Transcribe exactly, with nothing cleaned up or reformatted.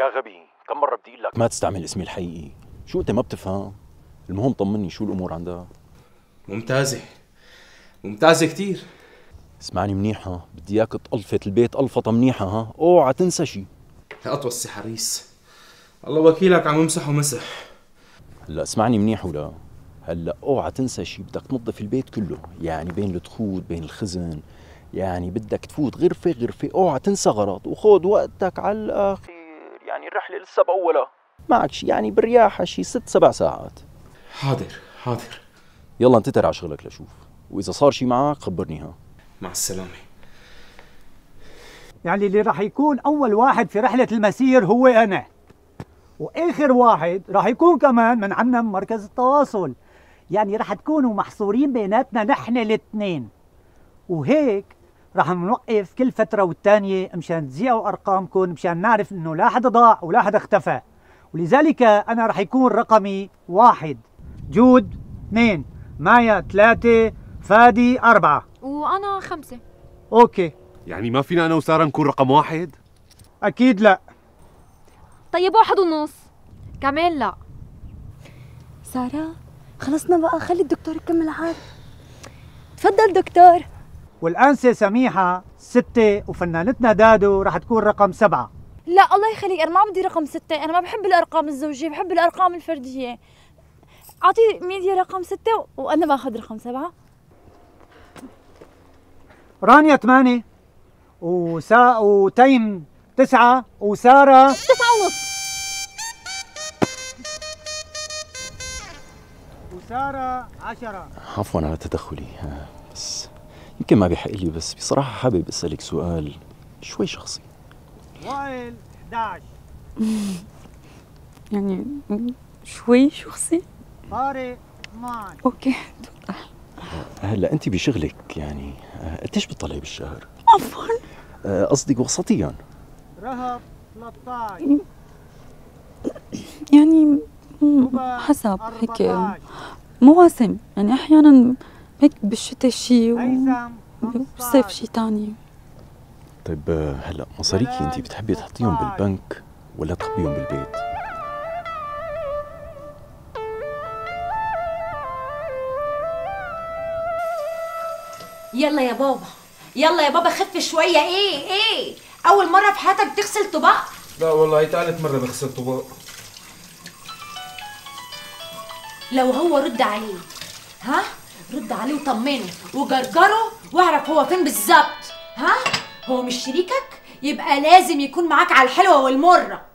يا غبي كم مرة بدي اقول لك ما تستعمل اسمي الحقيقي. شو انت ما بتفهم؟ المهم طمني شو الامور عندها. ممتازة ممتازة كتير. اسمعني منيح ها، بدي اياك تقلفت البيت قلفطة منيحة ها، اوعى تنسى شي. لا توسي حريص، الله وكيلك عم امسح ومسح. هلا اسمعني منيح ولا هلا اوعى تنسى شي، بدك تنظف البيت كله، يعني بين الدخول بين الخزن، يعني بدك تفوت غرفة غرفة، اوعى تنسى غلط، وخذ وقتك على الاخير، يعني الرحلة لسه بأولها، معك شي يعني بالرياحة شي ست سبع ساعات. حاضر حاضر. يلا انتتر على شغلك لشوف، واذا صار شي معك خبرني ها. مع السلامة. يعني اللي راح يكون أول واحد في رحلة المسير هو أنا، وآخر واحد راح يكون كمان من عنا من مركز التواصل، يعني راح تكونوا محصورين بيناتنا نحن الاثنين، وهيك راح نوقف كل فترة والتانية مشان تذيعوا أرقامكم، مشان نعرف إنه لا حدا ضاع ولا حدا اختفى، ولذلك أنا راح يكون رقمي واحد، جود اثنين، مايا ثلاثة، فادي أربعة، وأنا خمسة. أوكي. يعني ما فينا أنا وسارة نكون رقم واحد؟ أكيد لا. طيب واحد ونص كمان لا. سارة خلصنا بقى، خلي الدكتور يكمل عاد. تفضل دكتور. والأنسة سميحة ستة، وفنانتنا دادو رح تكون رقم سبعة. لا الله يخليك، أنا ما بدي رقم ستة، أنا ما بحب الأرقام الزوجية، بحب الأرقام الفردية. أعطي ميديا رقم ستة وأنا باخذ رقم سبعة. رانيا ثمانية، وسا وتيم تسعة، وسارة تسعة ونص. وسارة عشرة. عفوا على تدخلي، بس يمكن ما بيحق لي، بس بصراحة حابب أسألك سؤال شوي شخصي. وائل إحدى عشر. يعني شوي شخصي؟ طارق اثناشر. اوكي. هلا أنت بشغلك يعني قديش بتطلعي بالشهر؟ عفوا قصدي وسطيا. رهب ثلاثة عشر. يعني حسب هيك مواسم، يعني احيانا هيك بالشتاء شيء وبالصيف شيء ثاني. طيب هلا مصاريكي انت بتحبي تحطيهم بالبنك ولا تخبيهم بالبيت؟ يلا يا بابا يلا يا بابا خف شويه. ايه ايه اول مره في حياتك بتغسل طباق؟ لا والله هي ثالث مرة بغسل طباق. لو هو رد عليه، ها رد عليه وطمنه وجرجره واعرف هو فين بالظبط. ها هو مش شريكك، يبقى لازم يكون معاك على الحلوه والمره.